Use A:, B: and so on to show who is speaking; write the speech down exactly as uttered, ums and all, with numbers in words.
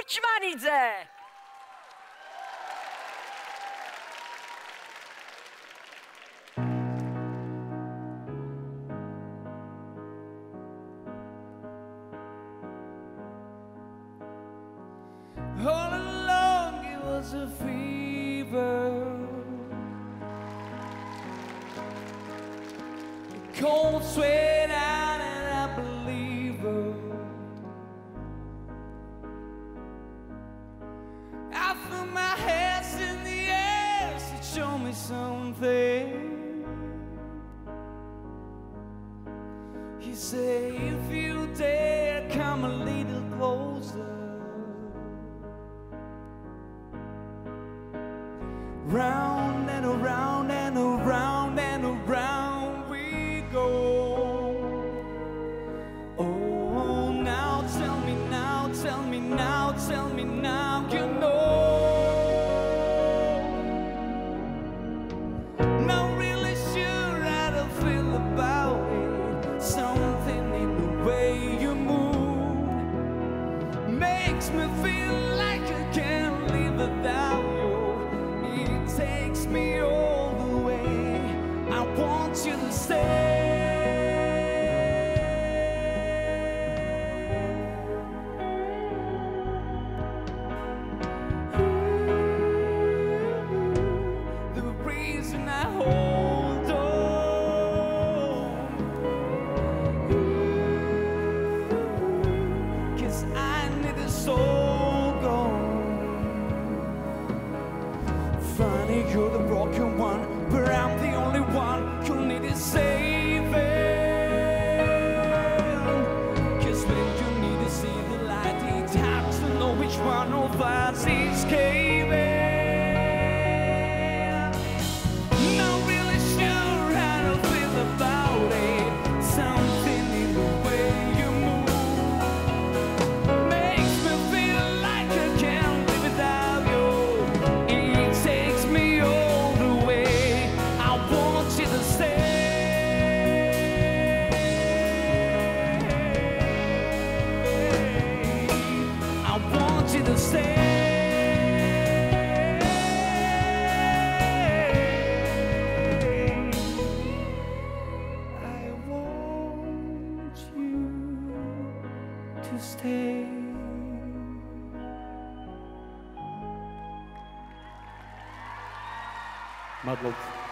A: Kučmanice!
B: All along it was a fever, a cold sweat out and I believe her. I threw my hands in the air to show me something. He said, if you dare come a little closer, round and around and around and around we go. Oh, now tell me now, tell me now, tell me now, you know. Not really sure how to feel about it. Something in the way you move makes me feel like I can't live without you. Takes me all the way. I want you to stay. The reason I hold on, 'cause I need a soul gone. Funny, you're the broken one, but I'm the only one who needed saving. 'Cause when you need to see the light, it's hard to know which one of us is caving. Not really sure how to feel about it. Something in the way you move makes me feel like I can't live without you. It takes me all the way. I want you to stay. I want you to stay. I want you to stay.
C: Madlock.